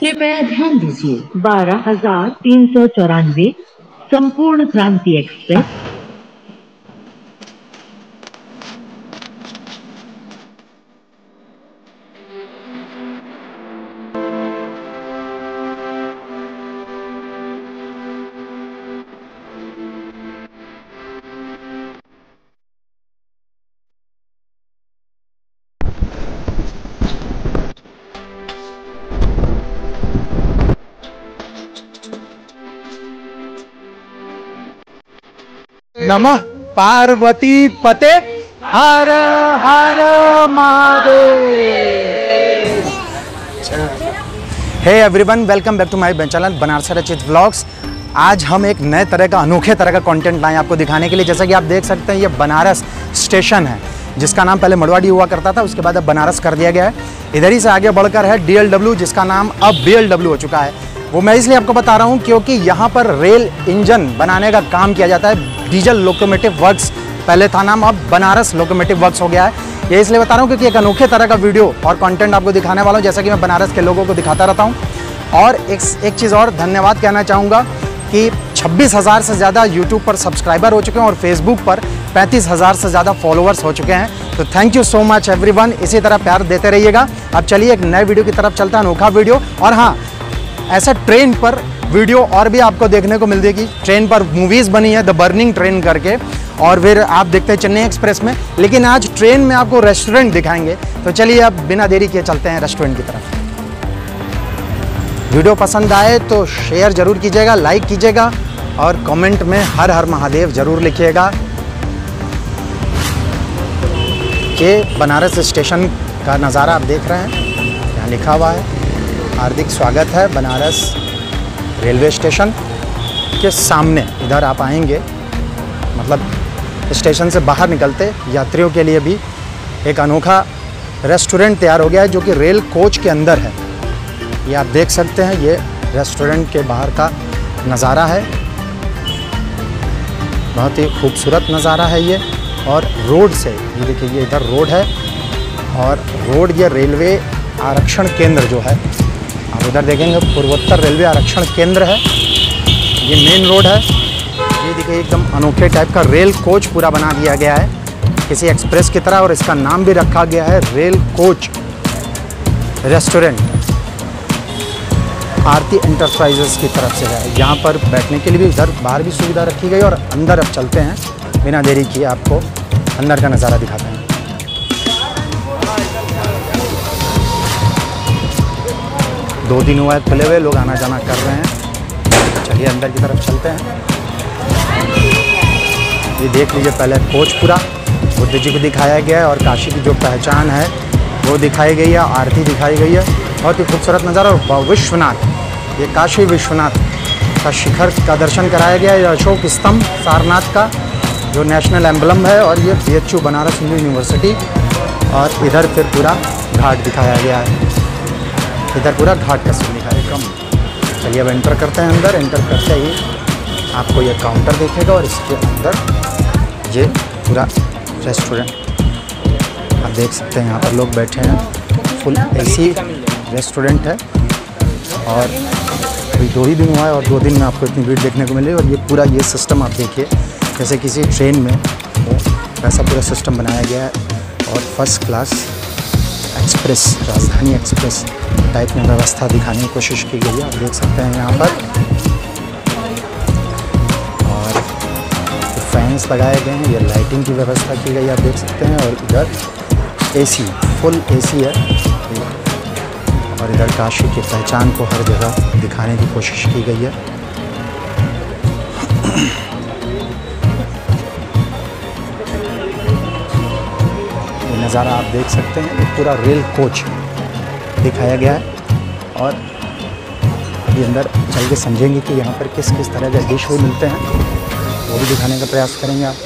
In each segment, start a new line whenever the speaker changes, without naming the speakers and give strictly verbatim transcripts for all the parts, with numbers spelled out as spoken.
कृपया ध्यान दीजिए, बारह हजार तीन सौ चौरानवे संपूर्ण क्रांति एक्सप्रेस
नमः पार्वती पते हर हर Mahadev. Hey everyone, welcome back to my channel Banaras Rachit vlogs. आज हम एक नए तरह का अनोखे तरह का कंटेंट लाए आपको दिखाने के लिए। जैसा कि आप देख सकते हैं, ये बनारस स्टेशन है जिसका नाम पहले मड़वाड़ी हुआ करता था, उसके बाद अब बनारस कर दिया गया है। इधर ही से आगे बढ़कर है डी एल डब्ल्यू, जिसका नाम अब बी एल डब्ल्यू हो चुका है। वो मैं इसलिए आपको बता रहा हूँ क्योंकि यहाँ पर रेल इंजन बनाने का काम किया जाता है। डीजल लोकोमोटिव वर्क्स पहले था नाम, अब बनारस लोकोमोटिव वर्क्स हो गया है। ये इसलिए बता रहा हूँ क्योंकि एक अनोखे तरह का वीडियो और कंटेंट आपको दिखाने वाला हूँ, जैसा कि मैं बनारस के लोगों को दिखाता रहता हूँ। और एक एक चीज़ और धन्यवाद कहना चाहूँगा कि छब्बीस हज़ार से ज़्यादा यूट्यूब पर सब्सक्राइबर हो चुके हैं और फेसबुक पर पैंतीस हज़ार से ज़्यादा फॉलोअर्स हो चुके हैं। तो thank you so much everyone, इसी तरह प्यार देते रहिएगा। अब चलिए एक नए वीडियो की तरफ चलता है, अनोखा वीडियो। और हाँ, ऐसा ट्रेन पर वीडियो और भी आपको देखने को मिल जाएगी। ट्रेन पर मूवीज़ बनी है द बर्निंग ट्रेन करके, और फिर आप देखते हैं चेन्नई एक्सप्रेस में। लेकिन आज ट्रेन में आपको रेस्टोरेंट दिखाएंगे। तो चलिए अब बिना देरी किए चलते हैं रेस्टोरेंट की तरफ। वीडियो पसंद आए तो शेयर ज़रूर कीजिएगा, लाइक कीजिएगा और कमेंट में हर हर महादेव ज़रूर लिखिएगा। ये बनारस स्टेशन का नज़ारा आप देख रहे हैं, यहाँ लिखा हुआ है हार्दिक स्वागत है बनारस रेलवे स्टेशन के सामने। इधर आप आएंगे, मतलब स्टेशन से बाहर निकलते यात्रियों के लिए भी एक अनोखा रेस्टोरेंट तैयार हो गया है, जो कि रेल कोच के अंदर है। ये आप देख सकते हैं, ये रेस्टोरेंट के बाहर का नज़ारा है। बहुत ही खूबसूरत नज़ारा है ये। और रोड से ये देखिए, ये इधर रोड है और रोड ये रेलवे आरक्षण केंद्र जो है, आप उधर देखेंगे पूर्वोत्तर रेलवे आरक्षण केंद्र है। ये मेन रोड है। ये देखिए एकदम अनोखे टाइप का रेल कोच पूरा बना दिया गया है किसी एक्सप्रेस की तरह, और इसका नाम भी रखा गया है rail coach restaurant. Aarti Enterprises की तरफ से है। यहाँ पर बैठने के लिए भी इधर बाहर भी सुविधा रखी गई। और अंदर अब चलते हैं, बिना देरी किए आपको अंदर का नज़ारा दिखाते हैं। दो दिन हुआ है खुले हुए, लोग आना जाना कर रहे हैं। चलिए अंदर की तरफ चलते हैं। ये देख लीजिए, पहले कोच पूरा बुद्ध जी को दिखाया गया है और काशी की जो पहचान है वो दिखाई गई है, आरती दिखाई गई है। बहुत ही खूबसूरत नज़ारा। और विश्वनाथ, ये काशी विश्वनाथ का शिखर का दर्शन कराया गया है। अशोक स्तंभ सारनाथ का जो नेशनल एम्बलम है, और ये B H U Banaras Hindu University. और इधर फिर पूरा घाट दिखाया गया है। इधर पूरा घाट का सीन दिखाया कम। चलिए अब एंटर करते हैं अंदर। एंटर करते ही आपको ये काउंटर दिखेगा और इसके अंदर ये पूरा रेस्टोरेंट आप देख सकते हैं। यहाँ पर लोग बैठे हैं, फुल एसी रेस्टोरेंट है। और अभी दो ही दिन हुआ है और दो दिन में आपको इतनी भीड़ देखने को मिली। और ये पूरा ये सिस्टम आप देखिए, जैसे किसी ट्रेन में वो वैसा पूरा सिस्टम बनाया गया है। और first class express, Rajdhani express type में व्यवस्था दिखाने की कोशिश की गई है। आप देख सकते हैं यहाँ पर। और फैंस लगाए गए हैं, ये लाइटिंग की व्यवस्था की गई है, आप देख सकते हैं। और इधर एसी, फुल एसी है। और इधर काशी की पहचान को हर जगह दिखाने की कोशिश की गई है। ये नज़ारा आप देख सकते हैं, ये पूरा रेल कोच दिखाया गया है। और अभी अंदर चल के समझेंगे कि यहाँ पर किस किस तरह के डिश वो मिलते हैं, वो भी दिखाने का प्रयास करेंगे आप।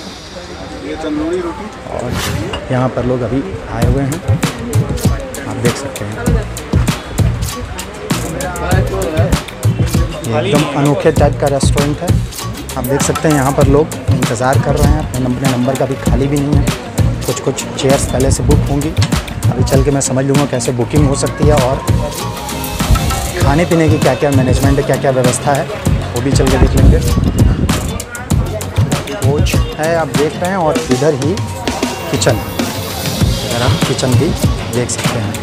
और यहाँ पर लोग अभी आए हुए हैं, आप देख सकते हैं। ये एकदम अनोखे टाइप का रेस्टोरेंट है। आप देख सकते हैं यहाँ पर लोग इंतज़ार कर रहे हैं। अपने नंबर का भी खाली भी नहीं है। कुछ कुछ चेयर्स पहले से बुक होंगी। अभी चल के मैं समझ लूँगा कैसे बुकिंग हो सकती है। और खाने पीने की क्या क्या मैनेजमेंट है, क्या क्या व्यवस्था है, वो भी चल के देख लेंगे। कोच है आप देख रहे हैं और इधर ही किचन, अगर आप किचन भी देख सकते हैं।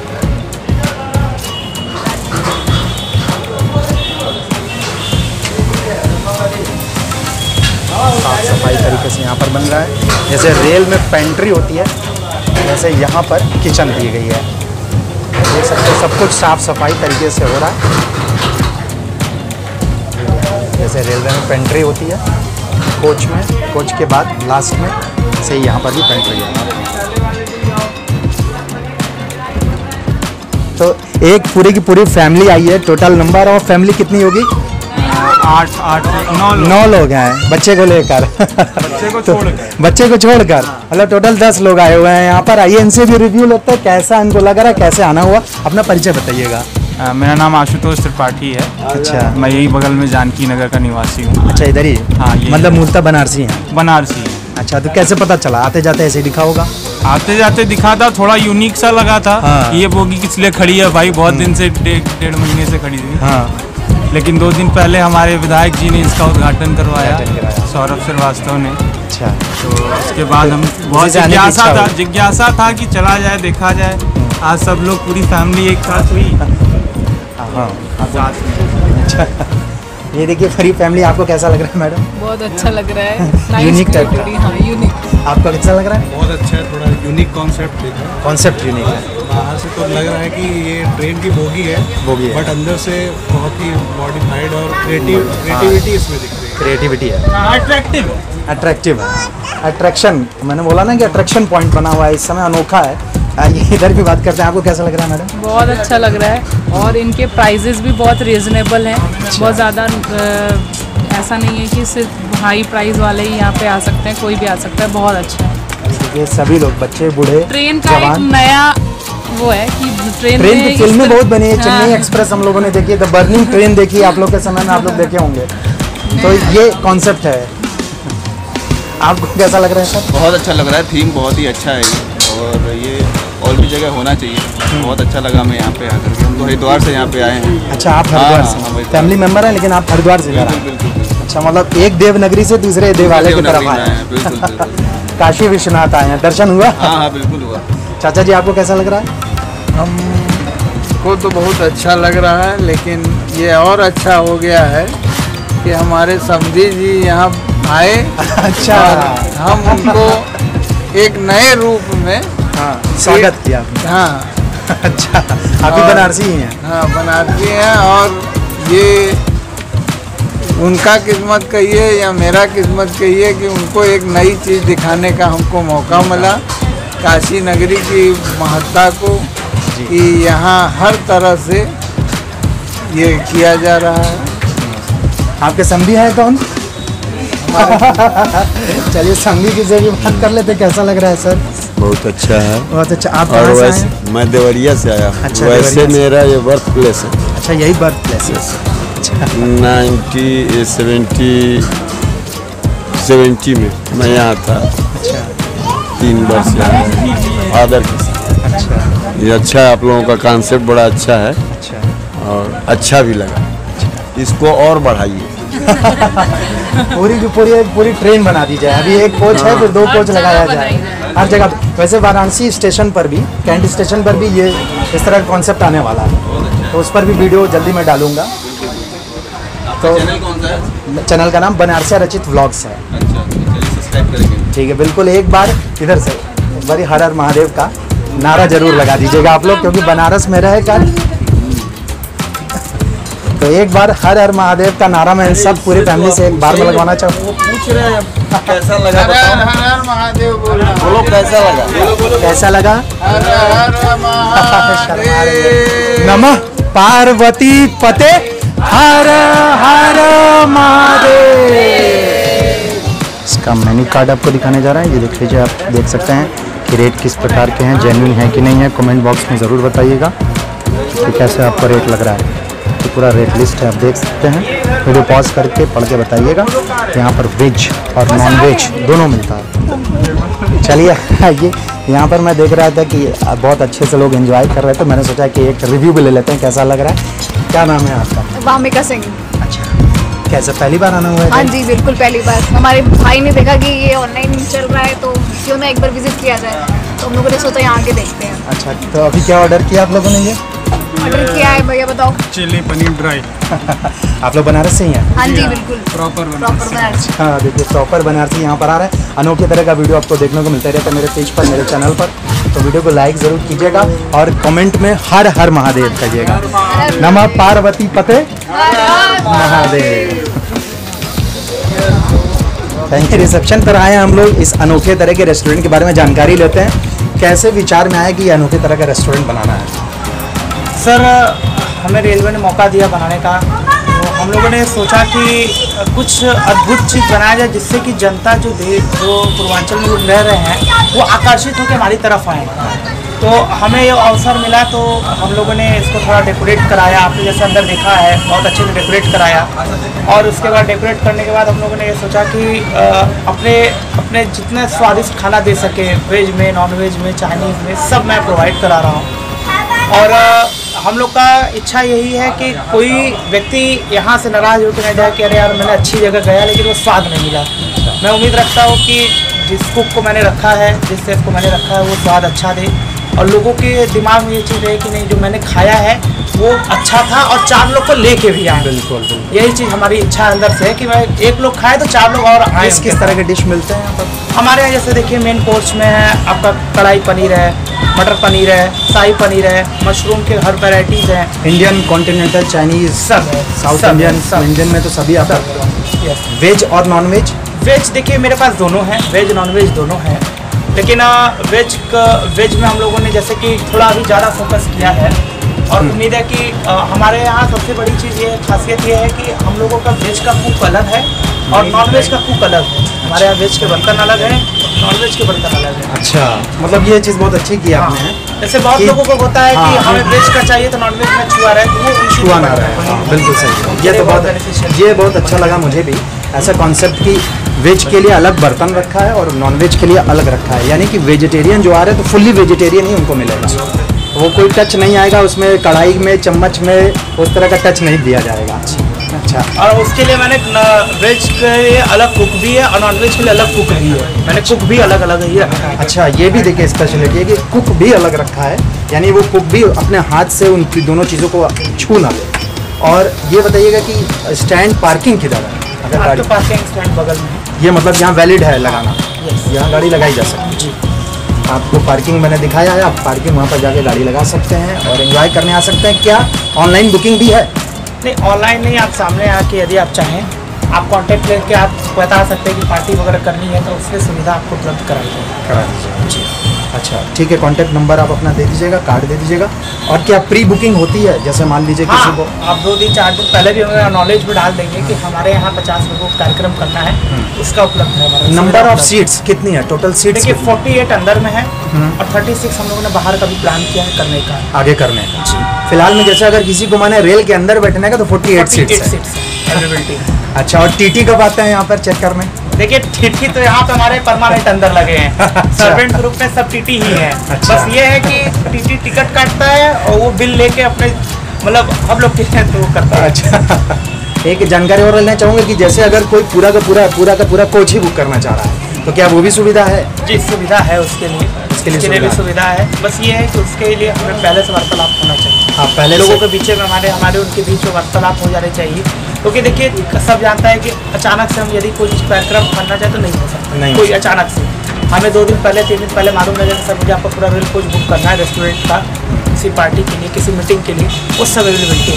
साफ सफाई तरीके से यहाँ पर बन रहा है। जैसे रेल में पेंट्री होती है वैसे यहाँ पर किचन दी गई है। देख सकते हैं सब कुछ साफ सफाई तरीके से हो रहा है। जैसे रेलवे में पेंट्री होती है कोच में, कोच के बाद लास्ट में से यहाँ पर भी पेंट्री है। तो एक पूरी की पूरी फैमिली आई है। टोटल नंबर ऑफ फैमिली कितनी होगी?
आठ आठ नौ लोग।
नौ लोग हैं बच्चे को लेकर
बच्चे को
तो,
छोड़कर
बच्चे को छोड़कर मतलब टोटल दस लोग आए हुए हैं यहाँ पर। आइए इनसे भी रिव्यू लेते हैं कैसा इनको लग रहा है, कैसे आना हुआ। अपना परिचय बताइएगा।
आ, मेरा नाम आशुतोष त्रिपाठी है।
अच्छा,
मैं यही बगल में जानकी नगर का निवासी हूँ।
अच्छा इधर ही?
हाँ, ये
मतलब मूलतः बनारसी हैं?
बनारसी है।
अच्छा, तो कैसे पता चला? आते जाते ऐसे ही दिखा होगा?
आते जाते दिखा था, थोड़ा यूनिक सा लगा था।
हाँ।
ये बोगी किस लिए खड़ी है भाई, बहुत दिन से डेढ़ महीने से खड़ी थी।
हाँ,
लेकिन दो दिन पहले हमारे विधायक जी ने इसका उद्घाटन करवाया,
उद्घाटन करवाया।
सौरभ श्रीवास्तव ने।
अच्छा,
तो उसके बाद हम बहुत
जाने की
जिज्ञासा
इच्छा
था
हुई।
जिज्ञासा था कि चला जाए, देखा जाए। आज सब लोग पूरी फैमिली एक साथ हुई।
हाँ
साथ में।
अच्छा, ये देखिए पूरी फैमिली। आपको कैसा लग रहा है मैडम?
बहुत अच्छा लग रहा है।
यूनिक टाइप का।
हाँ, यूनिक।
आपको कैसा लग रहा है?
बहुत अच्छा है, थोड़ा यूनिक कॉन्सेप्ट देखा।
कॉन्सेप्ट यूनिक है।
बाहर से तो लग रहा है कि ये ट्रेन की बोगी है,
बोगी है।
बट अंदर से बहुत ही मॉडिफाइड और क्रिएटिव क्रिएटिविटी इसमें दिख रही है।
क्रिएटिविटी है,
अट्रैक्टिव
अट्रैक्टिव है। अट्रैक्शन, मैंने बोला ना कि अट्रैक्शन पॉइंट बना हुआ है इस समय, अनोखा है। आइए इधर भी बात करते हैं। आपको कैसा लग रहा है मैडम?
बहुत अच्छा लग रहा है और इनके प्राइजेस भी बहुत रीजनेबल हैं। बहुत ज़्यादा ऐसा नहीं है कि सिर्फ हाई प्राइस वाले ही यहाँ पे आ सकते हैं, कोई भी आ सकता है। बहुत अच्छा है।
ये सभी लोग, बच्चे बूढ़े
ट्रेन का एक
जवान।
नया वो है कि ट्रेन
ट्रेन
में
की
इस
फिल्में
तरह-
बहुत बनी है।
हाँ।
चेन्नई एक्सप्रेस हम लोगों ने देखी है, द बर्निंग ट्रेन देखी है आप लोग के समय में, आप लोग देखे होंगे। तो ये कॉन्सेप्ट है। आपको कैसा लग रहा है सर?
बहुत अच्छा लग रहा है, थीम बहुत ही अच्छा है ये, और ये और भी जगह होना चाहिए। बहुत अच्छा लगा मैं यहाँ पे आकर के। हम तो हरिद्वार से यहाँ पे आए हैं।
अच्छा, आप हरिद्वार
हाँ,
से
हाँ,
फैमिली मेंबर हैं, लेकिन आप हरिद्वार से जा रहे हैं।
बिल्कुल बिल्कुल।
अच्छा, मतलब एक देवनगरी से दूसरे देवालय की तरफ
देवनगरी में
आए
आए हैं, बिल्कुल बिल्कुल।
काशी विश्वनाथ आए हैं, दर्शन हुआ?
हाँ हाँ बिल्कुल हुआ।
चाचा जी आपको कैसा लग रहा है?
हमको तो बहुत अच्छा लग रहा है, लेकिन ये और अच्छा हो गया है कि हमारे समधी जी यहाँ आए।
अच्छा,
और हम उनको एक नए रूप में
हाँ, स्वागत किया आपने।
हाँ
अच्छा, आप भी
और-
बनारसी ही हैं?
हाँ बनारसी हैं। और ये उनका किस्मत कहिए या मेरा किस्मत कहिए कि उनको एक नई चीज़ दिखाने का हमको मौका मिला, काशी नगरी की महत्ता को, कि यहाँ हर तरह से ये किया जा रहा है।
आपके समधी हैं कौन? चलिए समधी की से भी बात कर लेते। कैसा लग रहा है सर?
बहुत अच्छा है।
बहुत अच्छा। आप
और
कहाँ से आए
वैसे
हैं?
मैं देवरिया से आया हूँ।
अच्छा,
वैसे
देवरिया से।
मेरा ये बर्थ प्लेस है।
अच्छा, यही बर्थ प्लेस है। अच्छा,
नाइन्टी सेवेंटी सेवेंटी में मैं यहाँ था,
अच्छा,
तीन वर्ष यहाँ फादर के साथ।
अच्छा,
ये अच्छा है, आप लोगों का कॉन्सेप्ट बड़ा अच्छा है
अच्छा।
और अच्छा भी लगा। इसको और बढ़ाइए।
पूरी की पूरी एक पूरी ट्रेन बना दी जाए। अभी एक कोच है, फिर दो कोच लगाया जाए हर जगह। वैसे वाराणसी स्टेशन पर भी, कैंट स्टेशन पर भी ये इस तरह का कॉन्सेप्ट आने वाला है, तो उस पर भी वीडियो जल्दी मैं डालूंगा। तो
चैनल कौन सा है?
चैनल का नाम बनारसी रचित व्लॉग्स है।
अच्छा, चलिए सब्सक्राइब करेंगे।
ठीक है, बिल्कुल। एक बार इधर से एक बार हर हर महादेव का नारा जरूर लगा दीजिएगा आप लोग, क्योंकि बनारस में रहे कर। तो एक बार हर हर महादेव का नारा मैं सब पूरी फैमिली से एक बार में लगवाना चाहूँ।
पूछ रहे हैं कैसा लगा,
हर हर हर हर महादेव बोलना।
बोलो कैसा लगा।
कैसा लगा?
हर हर महादेव।
नमः पार्वती पते हर हर महादेव। इसका मेन्यू कार्ड आपको दिखाने जा रहा है, ये देख लीजिए। आप देख सकते हैं कि रेट किस प्रकार के हैं, जेन्युइन है कि नहीं है। कमेंट बॉक्स में ज़रूर बताइएगा कि कैसे आपको रेट लग रहा है। तो पूरा रेट लिस्ट है, आप देख सकते हैं। वीडियो पॉज करके पढ़ के बताइएगा। यहाँ पर वेज और नॉन वेज दोनों मिलता है। चलिए आइए यहाँ पर मैं देख रहा था कि बहुत अच्छे से लोग एंजॉय कर रहे थे, मैंने सोचा कि एक रिव्यू भी ले लेते हैं कैसा लग रहा है। क्या नाम है आपका?
वामिका सिंह।
अच्छा, कैसे पहली बार आना हुआ है?
हाँ जी बिल्कुल पहली बार। हमारे भाई ने देखा कि ये ऑनलाइन चल रहा है तो क्यों ना एक बार विजिट किया जाए, तो हम लोगों ने सोचा यहाँ आके देखते हैं।
अच्छा, तो अभी क्या ऑर्डर किया आप लोगों ने? ये
ऑर्डर किया है भैया, बताओ।
Chilli paneer dry.
आप लोग बनारस से ही हैं?
हाँ जी बिल्कुल
प्रॉपर
प्रॉपर बनारस।
हाँ देखिए, प्रॉपर बनारसी यहाँ पर आ रहा है। अनोखे तरह का वीडियो आपको देखने को मिलता रहता है मेरे पेज पर, मेरे चैनल पर, तो वीडियो को लाइक ज़रूर कीजिएगा और कमेंट में हर हर महादेव कहिएगा। नमः पार्वती पते महादेव। Thank you. रिसेप्शन पर आए हम लोग, इस अनोखे तरह के रेस्टोरेंट के बारे में जानकारी लेते हैं। कैसे विचार में आया कि ये अनोखे तरह का रेस्टोरेंट बनाना है?
सर, हमें रेलवे ने मौका दिया बनाने का, तो हम लोगों ने सोचा कि कुछ अद्भुत चीज़ बनाया जाए जिससे कि जनता जो दे जो पूर्वांचल में लोग रह रहे हैं वो आकर्षित होकर हमारी तरफ आए। तो हमें ये अवसर मिला तो हम लोगों ने इसको थोड़ा डेकोरेट कराया। आपने जैसे अंदर देखा है, बहुत अच्छे से डेकोरेट कराया, और उसके बाद डेकोरेट करने के बाद हम लोगों ने ये सोचा कि अपने अपने जितने स्वादिष्ट खाना दे सके, वेज में, नॉन वेज में, चाइनीज़ में, सब मैं प्रोवाइड करा रहा हूँ। और हम लोग का इच्छा यही है कि कोई व्यक्ति यहाँ से नाराज़ होकर नहीं जाए कि अरे यार मैंने अच्छी जगह गया लेकिन वो स्वाद नहीं मिला। मैं उम्मीद रखता हूँ कि जिस कुक को मैंने रखा है, जिस शेफ को मैंने रखा है, वो स्वाद अच्छा दे और लोगों के दिमाग में ये चीज़ है कि नहीं जो मैंने खाया है वो अच्छा था और चार लोग को लेके भी आए।
बिल्कुल बिल्कुल,
यही चीज़ हमारी इच्छा अंदर से है कि मैं एक लोग खाए तो चार लोग और आए।
किस किस तरह के डिश मिलते हैं यहाँ पर?
हमारे यहाँ जैसे देखिए मेन कोर्स में है आपका कढ़ाई पनीर है, मटर पनीर है, शाही पनीर है, मशरूम के हर वैराइटीज़ हैं।
इंडियन, कॉन्टिनेंटल, चाइनीज़
सब है,
साउथ इंडियन, सब इंडियन में तो सभी आता है। वेज और नॉन वेज?
वेज देखिए मेरे पास दोनों हैं, वेज नॉन वेज दोनों हैं, लेकिन वेज का वेज में हम लोगों ने जैसे कि थोड़ा अभी ज़्यादा फोकस किया है और उम्मीद है कि आ, हमारे यहाँ सबसे बड़ी चीज़ ये खासियत ये है कि हम लोगों का वेज का कुक अलग है और नॉन वेज का कुक अलग है। हमारे यहाँ वेज के बर्तन अलग हैं, नॉन वेज के बर्तन अलग हैं।
अच्छा, मतलब ये चीज़ बहुत अच्छी की आपने।
जैसे बहुत लोगों को होता है कि हमें वेज का चाहिए तो नॉन वेज में छुआ रहे तो वो
छुआ ना रहे। हाँ, बिल्कुल सही। ये तो बहुत ये बहुत अच्छा लगा मुझे भी, ऐसा कॉन्सेप्ट कि वेज के लिए अलग बर्तन रखा है और नॉन वेज के लिए अलग रखा है, यानी कि वेजिटेरियन जो आ रहे हैं तो फुल्ली वेजिटेरियन ही उनको मिलेगा। वो कोई टच नहीं आएगा उसमें, कढ़ाई में, चम्मच में उस तरह का टच नहीं दिया जाएगा। अच्छा,
और उसके लिए मैंने वेज के लिए अलग कुक भी है और नॉन वेज के लिए अलग कुक भी है। मैंने कुक भी अलग अलग ही रखा है।
अच्छा, ये भी देखिए स्पेशलिटी है कि कुक भी अलग रखा है, यानी वो कुक भी अपने हाथ से उन दोनों चीज़ों को छू ना ले। और ये बताइएगा कि स्टैंड पार्किंग किधर है? अगर गाड़ी
तो पार्किंग स्टैंड बगल में है।
ये मतलब यहाँ वैलिड है लगाना, यहाँ गाड़ी लगाई जा सकती है।
जी,
आपको पार्किंग मैंने दिखाया है, आप पार्किंग वहाँ पर जाके गाड़ी लगा सकते हैं और एंजॉय करने आ सकते हैं। क्या ऑनलाइन बुकिंग भी है?
नहीं, ऑनलाइन नहीं, आप सामने आके यदि आप चाहें आप कांटेक्ट लेके आप बता सकते हैं कि पार्टी वगैरह करनी है तो उसकी सुविधा आपको उपलब्ध कराई जाएगी।
करा दीजिए जी। अच्छा ठीक है, कांटेक्ट नंबर आप अपना दे दीजिएगा, कार्ड दे दीजिएगा। और क्या प्री बुकिंग होती है? जैसे मान लीजिए
हाँ,
किसी को
आप दो दिन चार दिन पहले भी हमें नॉलेज भी डाल देंगे कि हमारे यहाँ पचास लोगों का कार्यक्रम करना है, उसका उपलब्ध है हमारा।
नंबर ऑफ सीट्स कितनी है टोटल? सीट्स
देखिए फोर्टी एट अंदर में है और थर्टी सिक्स हम लोगों ने बाहर का भी प्लान किया है करने का,
आगे करने का। फिलहाल में जैसे अगर किसी को माने रेल के अंदर बैठने का तो फोर्टी एट सीट्स
अवेलेबिलिटी।
अच्छा, और टीटी कब आते हैं यहाँ पर चेक करने?
देखिए टीटी तो यहाँ पे हमारे परमानेंट अंदर लगे हैं। सर्वेंट ग्रुप में सब टीटी ही है।
अच्छा।
बस ये है कि टीटी टिकट काटता है और वो बिल लेके अपने मतलब हम लोग के थ्रू करता है।
अच्छा, एक जानकारी और लेना चाहूँगा कि जैसे अगर कोई पूरा का पूरा पूरा का पूरा कोच ही बुक करना चाह रहा है तो क्या वो भी सुविधा है?
जी सुविधा है उसके लिए,
उसके लिए,
उसके लिए भी सुविधा है। बस ये है कि उसके लिए हमें पहले से वार्तालाप होना चाहिए।
हाँ, पहले
लोगों के बीच में हमारे हमारे उनके बीच में वार्तालाप हो जाने चाहिए, क्योंकि देखिए सब जानता है कि अचानक से हम यदि कोई कार्यक्रम करना चाहे तो नहीं हो सकता।
नहीं
कोई अचानक से हमें दो दिन पहले तीन दिन पहले मालूम लगे सर मुझे आपका पूरा रेल कोच बुक करना है रेस्टोरेंट का, किसी पार्टी के लिए, किसी मीटिंग के लिए, उस सब अवेलेबिलिटी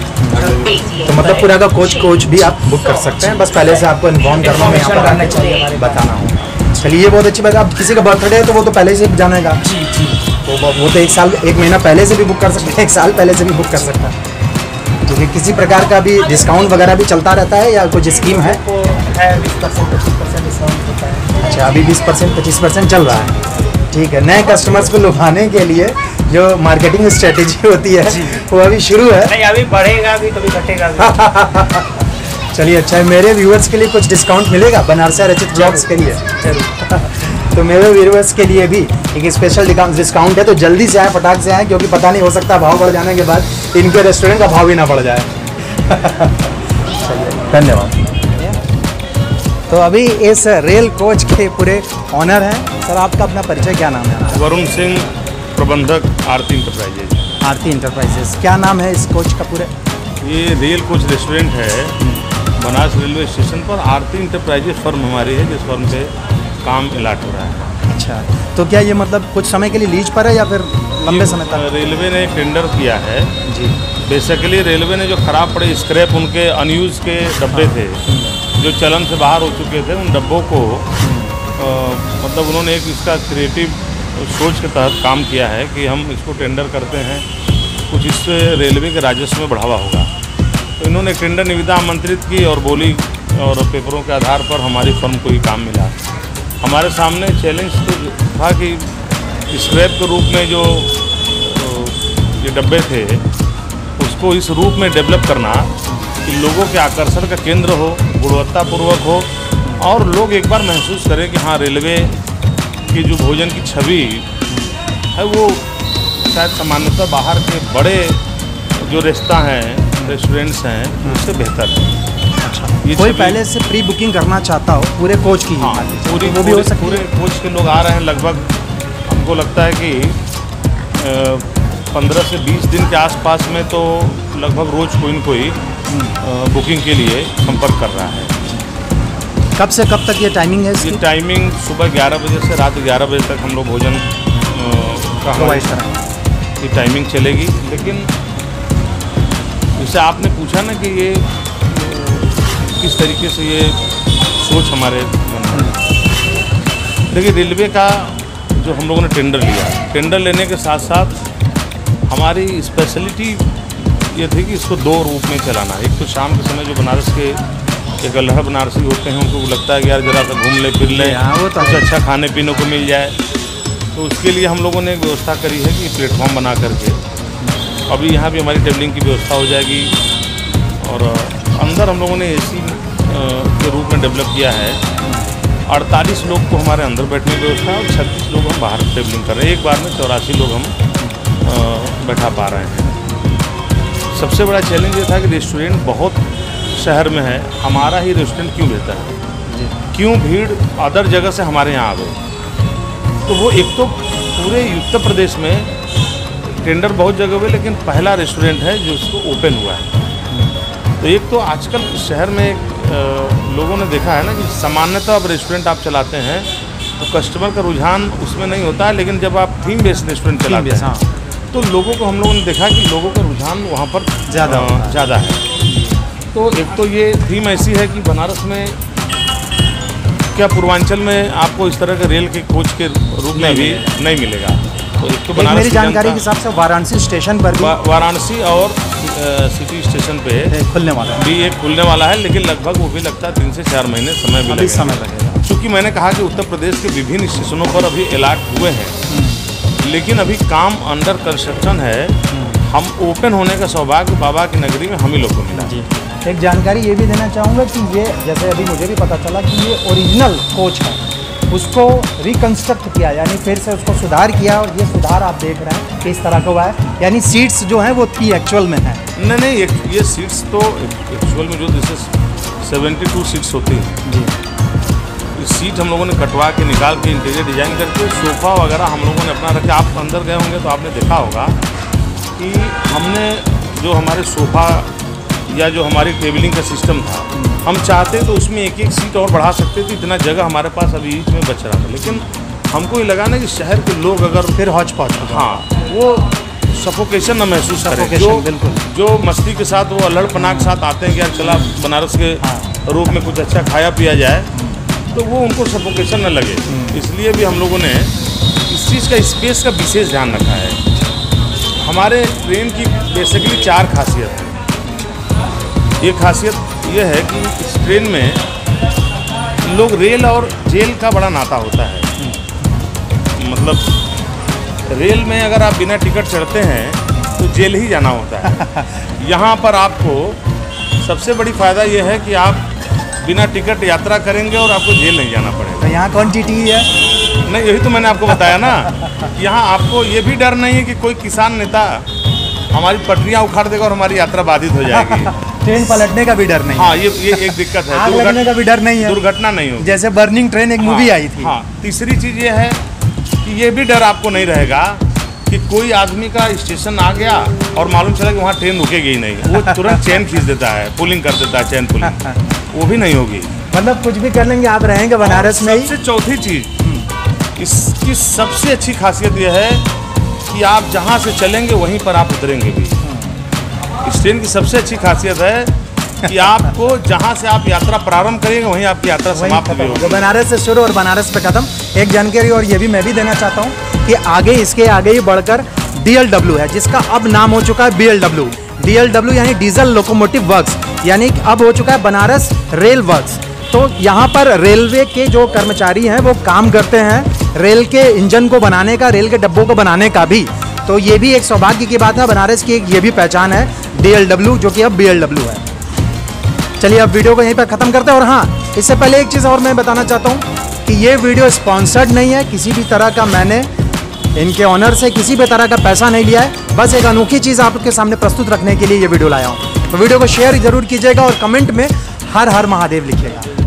है।
तो मतलब पूरा का कोच कोच भी आप बुक कर सकते हैं, बस पहले से आपको इन्फॉर्म करना है, यहाँ पर
आना चाहिए, हमारे
बताना होगा। चलिए ये बहुत अच्छी बात है। अब किसी का बर्थडे है तो वो तो पहले से जानेगा।
जी जी,
तो वो तो एक साल एक महीना पहले से भी बुक कर सकते हैं, एक साल पहले से भी बुक कर सकता है। क्योंकि किसी प्रकार का भी डिस्काउंट वगैरह भी चलता रहता है या कुछ स्कीम है?
बीस परसेंट पच्चीस परसेंट डिस्काउंट होता है।
अच्छा, अभी बीस परसेंट पच्चीस परसेंट चल रहा है। ठीक है, नए कस्टमर्स को लुभाने के लिए जो मार्केटिंग स्ट्रेटेजी होती है वो अभी शुरू है।
नहीं, अभी बढ़ेगा भी कभी घटेगा भी।
चलिए अच्छा है, मेरे व्यूअर्स के लिए कुछ डिस्काउंट मिलेगा बनारसा रचित ब्लॉग्स के लिए? तो मेरे व्यूअर्स के लिए भी एक स्पेशल डिस्काउंट है, तो जल्दी से आए, फटाक से आए, क्योंकि पता नहीं हो सकता भाव बढ़ जाने के बाद इनके रेस्टोरेंट का भाव ही ना बढ़ जाए। चलिए धन्यवाद। तो अभी इस रेल कोच के पूरे ऑनर हैं। सर आपका अपना परिचय, क्या नाम है?
वरुण सिंह, प्रबंधक आरती इंटरप्राइजेज।
आरती इंटरप्राइजेज, क्या नाम है इस कोच का पूरे?
ये रेल कोच रेस्टोरेंट है बनारस रेलवे स्टेशन पर। आरती इंटरप्राइजेज फर्म हमारी है, जिस फर्म पे काम इलाट हो रहा है।
अच्छा, तो क्या ये मतलब कुछ समय के लिए लीज पर है या फिर लंबे समय तक?
रेलवे ने टेंडर किया है
जी।
बेसिकली रेलवे ने जो खराब पड़े स्क्रैप, उनके अनयूज के डब्बे थे जो चलन से बाहर हो चुके थे, उन डब्बों को आ, मतलब उन्होंने एक इसका क्रिएटिव सोच के तहत काम किया है कि हम इसको टेंडर करते हैं, कुछ इससे रेलवे के राजस्व में बढ़ावा होगा। तो इन्होंने टेंडर निविदा आमंत्रित की और बोली, और पेपरों के आधार पर हमारी फर्म को ही काम मिला। हमारे सामने चैलेंज तो था कि स्क्रैप के रूप में जो ये डब्बे थे उसको इस रूप में डेवलप करना कि लोगों के आकर्षण का केंद्र हो, गुणवत्तापूर्वक हो, और लोग एक बार महसूस करें कि हाँ रेलवे की जो भोजन की छवि है वो शायद सामान्यतः बाहर के बड़े जो रेस्ता हैं, रेस्टोरेंट्स हैं, उससे बेहतर है।
अच्छा, ये कोई पहले से प्री बुकिंग करना चाहता हो पूरे कोच की?
हाँ, पूरी वो भी हो सकती है। पूरे कोच के लोग आ रहे हैं, लगभग हमको लगता है कि पंद्रह से बीस दिन के आसपास में तो लगभग रोज़ कोई न कोई बुकिंग के लिए संपर्क कर रहा है।
कब से कब तक ये टाइमिंग है इसकी?
ये टाइमिंग सुबह ग्यारह बजे से रात ग्यारह बजे तक हम लोग भोजन का
प्रोवाइड कराएंगे।
ये टाइमिंग चलेगी। लेकिन जैसे आपने पूछा ना कि ये किस तरीके से ये सोच हमारे मन में, देखिए रेलवे का जो हम लोगों ने टेंडर लिया, टेंडर लेने के साथ साथ हमारी स्पेशलिटी ये थी कि इसको दो रूप में चलाना। एक तो शाम के समय जो बनारस के एक अल्हड़ बनारसी होते हैं, उनको लगता है कि यार जरा सा घूम ले फिर ले, कुछ अच्छा खाने पीने को मिल जाए, तो उसके लिए हम लोगों ने एक व्यवस्था करी है कि प्लेटफॉर्म बना करके अभी यहाँ भी हमारी टेबलिंग की व्यवस्था हो जाएगी। और अंदर हम लोगों ने एसी के रूप में डेवलप किया है। अड़तालीस लोग को हमारे अंदर बैठने की व्यवस्था है और छत्तीस लोग हम बाहर टेबलिंग कर रहे हैं। एक बार में चौरासी लोग हम बैठा पा रहे हैं। सबसे बड़ा चैलेंज ये था कि रेस्टोरेंट बहुत शहर में है, हमारा ही रेस्टोरेंट क्यों बेहतर है, क्यों भीड़ अदर जगह से हमारे यहाँ आ गई। तो वो एक तो पूरे उत्तर प्रदेश में टेंडर बहुत जगह हुए, लेकिन पहला रेस्टोरेंट है जो इसको ओपन हुआ है। तो एक तो आजकल शहर में एक लोगों ने देखा है ना कि सामान्यतः अब रेस्टोरेंट आप चलाते हैं तो कस्टमर का रुझान उसमें नहीं होता है, लेकिन जब आप थीम बेस्ड रेस्टोरेंट चलाते हैं तो लोगों को हम लोगों ने देखा कि लोगों का रुझान वहाँ पर ज़्यादा ज़्यादा है। तो एक तो ये थीम ऐसी है कि बनारस में क्या पूर्वांचल में आपको इस तरह के रेल के कोच के रूप में भी नहीं मिलेगा। तो एक तो बनारस,
मेरी जानकारी के हिसाब से वाराणसी स्टेशन पर भी
वा, वाराणसी और सिटी स्टेशन पे
खुलने वाला है, भी
एक खुलने वाला है, लेकिन लगभग वो भी लगता है तीन से चार महीने समय भी लगेगा।
समय लगेगा।
चूँकि मैंने कहा कि उत्तर प्रदेश के विभिन्न स्टेशनों पर अभी अलॉट हुए हैं, लेकिन अभी काम अंडर कंस्ट्रक्शन है। हम ओपन होने का सौभाग्य बाबा की नगरी में हम ही लोग को मिला।
जी, एक जानकारी ये भी देना चाहूँगा कि ये जैसे अभी मुझे भी पता चला कि ये ओरिजिनल कोच है, उसको रिकंस्ट्रक्ट किया, यानी फिर से उसको सुधार किया, और ये सुधार आप देख रहे हैं किस तरह का हुआ है। यानी सीट्स जो हैं वो थी एक्चुअल में है।
नहीं नहीं, एक, ये सीट्स तो एक्चुअल में जो जैसे सेवेंटी टू सीट्स होती हैं
जी,
सीट हम लोगों ने कटवा के निकाल के इंटीरियर डिजाइन करके सोफ़ा वगैरह हम लोगों ने अपना रखे। आप अंदर गए होंगे तो आपने देखा होगा कि हमने जो हमारे सोफ़ा या जो हमारी टेबलिंग का सिस्टम था, हम चाहते तो उसमें एक एक सीट और बढ़ा सकते थे, इतना जगह हमारे पास अभी बीच में बच रहा था। लेकिन हमको ये लगा ना कि शहर के लोग अगर
फिर हौच पौच,
हाँ, वो सफोकेशन न महसूस करें। जो
बिल्कुल
जो मस्ती के साथ वो अल्हड़-पना के साथ आते हैं कि यार चला बनारस के रूप में कुछ अच्छा खाया पिया जाए, तो वो उनको सफोकेशन न लगे। इसलिए भी हम लोगों ने इस चीज़ का स्पेस का विशेष ध्यान रखा है। हमारे ट्रेन की बेसिकली चार खासियत है। एक खासियत ये है कि इस ट्रेन में लोग रेल और जेल का बड़ा नाता होता है। मतलब रेल में अगर आप बिना टिकट चढ़ते हैं तो जेल ही जाना होता है। यहाँ पर आपको सबसे बड़ी फ़ायदा ये है कि आप बिना टिकट यात्रा करेंगे और आपको जेल नहीं जाना पड़ेगा।
तो यहाँ कौन टी टी है?
नहीं, यही तो मैंने आपको बताया ना, यहाँ आपको ये भी डर नहीं है कि कोई किसान नेता हमारी पटरियाँ उखाड़ देगा और हमारी यात्रा बाधित हो जाएगी।
ट्रेन पलटने का भी डर नहीं।
हाँ, ये ये एक दिक्कत है।
आग लगने का भी डर नहीं है,
दुर्घटना नहीं होगी।
जैसे बर्निंग ट्रेन एक मूवी आई थी।
हाँ, तीसरी चीज़ ये है कि ये भी डर आपको नहीं रहेगा कि कोई आदमी का स्टेशन आ गया और मालूम चला कि वहाँ ट्रेन रुकेगी ही नहीं, वो तुरंत चैन खींच देता है, पुलिंग कर देता है, चैन पुलिंग, वो भी नहीं होगी।
मतलब कुछ भी कर लेंगे, आप रहेंगे बनारस में ही।
सबसे चौथी चीज़, इसकी सबसे अच्छी खासियत यह है कि आप जहाँ से चलेंगे वहीं पर आप उतरेंगे भी। इस ट्रेन की सबसे अच्छी खासियत है कि आपको जहाँ से आप यात्रा प्रारंभ करेंगे वहीं आपकी यात्रा समाप्त भी होगी।
बनारस से शुरू और बनारस पे खत्म। एक जानकारी और ये भी मैं भी देना चाहता हूँ कि आगे इसके आगे ही बढ़कर डी एल डब्ल्यू है, जिसका अब नाम हो चुका है B L W. D L W यानी डीजल लोकोमोटिव वर्क्स, यानी अब हो चुका है बनारस रेल वर्क्स। तो यहाँ पर रेलवे के जो कर्मचारी हैं वो काम करते हैं रेल के इंजन को बनाने का, रेल के डब्बों को बनाने का भी। तो ये भी एक सौभाग्य की बात है, बनारस की एक ये भी पहचान है डी एल डब्ल्यू, जो कि अब बी एल डब्ल्यू है। चलिए अब वीडियो को यहीं पर ख़त्म करते हैं। और हाँ, इससे पहले एक चीज़ और मैं बताना चाहता हूँ कि ये वीडियो स्पॉन्सर्ड नहीं है, किसी भी तरह का मैंने इनके ऑनर से किसी भी तरह का पैसा नहीं लिया है, बस एक अनोखी चीज़ आपके सामने प्रस्तुत रखने के लिए ये वीडियो लाया हूँ। तो वीडियो को शेयर ज़रूर कीजिएगा और कमेंट में हर हर महादेव लिखिएगा।